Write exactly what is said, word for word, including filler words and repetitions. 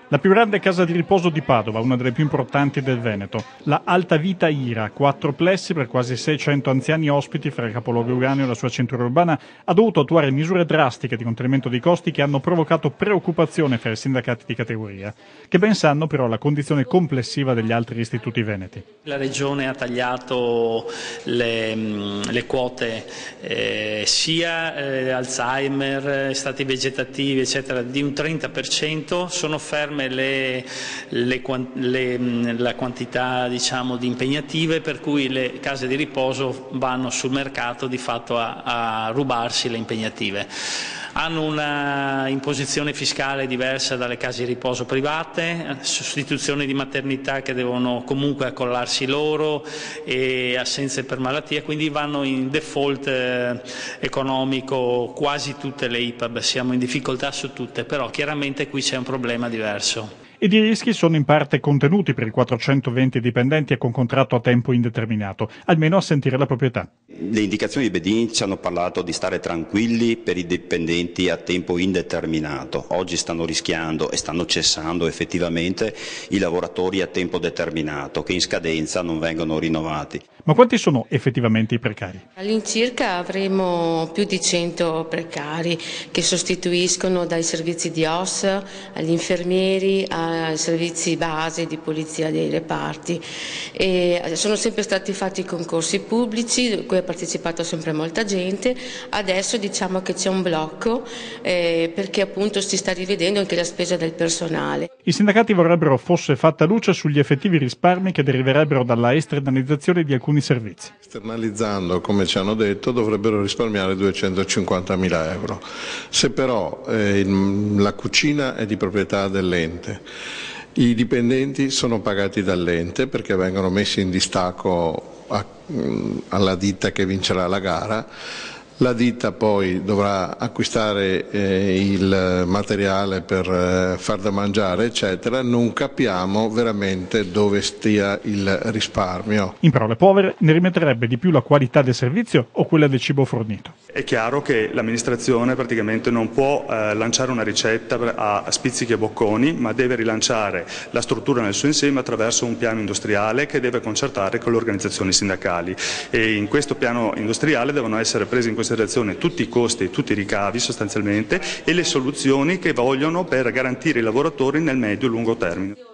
La più grande casa di riposo di Padova, una delle più importanti del Veneto, la Alta Vita Ira, quattro plessi per quasi seicento anziani ospiti fra il capoluogo urbano e la sua cintura urbana, ha dovuto attuare misure drastiche di contenimento dei costi che hanno provocato preoccupazione fra i sindacati di categoria, che ben sanno però la condizione complessiva degli altri istituti veneti. La Regione ha tagliato le, le quote eh, sia eh, Alzheimer, stati vegetativi eccetera di un trenta per cento, sono ferme Le, le, le, la quantità diciamo, di impegnative, per cui le case di riposo vanno sul mercato di fatto a, a rubarsi le impegnative. Hanno una imposizione fiscale diversa dalle case di riposo private, sostituzioni di maternità che devono comunque accollarsi loro e assenze per malattia, quindi vanno in default eh, economico quasi tutte le I P A B, siamo in difficoltà su tutte, però chiaramente qui c'è un problema diverso. Ed i rischi sono in parte contenuti per i quattrocentoventi dipendenti e con contratto a tempo indeterminato, almeno a sentire la proprietà. Le indicazioni di Bedin ci hanno parlato di stare tranquilli per i dipendenti a tempo indeterminato. Oggi stanno rischiando e stanno cessando effettivamente i lavoratori a tempo determinato che in scadenza non vengono rinnovati. Ma quanti sono effettivamente i precari? All'incirca avremo più di cento precari che sostituiscono dai servizi di O S, agli infermieri, ai servizi base di polizia dei reparti. E sono sempre stati fatti concorsi pubblici, a cui ha partecipato sempre molta gente. Adesso diciamo che c'è un blocco eh, perché appunto si sta rivedendo anche la spesa del personale. I sindacati vorrebbero fosse fatta luce sugli effettivi risparmi che deriverebbero dalla esternalizzazione di alcuni servizi. Esternalizzando, come ci hanno detto, dovrebbero risparmiare duecentocinquantamila euro. Se però eh, il, la cucina è di proprietà dell'ente, i dipendenti sono pagati dall'ente perché vengono messi in distacco a, alla ditta che vincerà la gara. La ditta poi dovrà acquistare eh, il materiale per eh, far da mangiare, eccetera. Non capiamo veramente dove stia il risparmio. In parole povere, ne rimetterebbe di più la qualità del servizio o quella del cibo fornito? È chiaro che l'amministrazione praticamente non può eh, lanciare una ricetta a, a spizzichi e bocconi, ma deve rilanciare la struttura nel suo insieme attraverso un piano industriale che deve concertare con le organizzazioni sindacali. E in questo piano industriale devono essere presi in considerazione tutti i costi e tutti i ricavi sostanzialmente e le soluzioni che vogliono per garantire i lavoratori nel medio e lungo termine.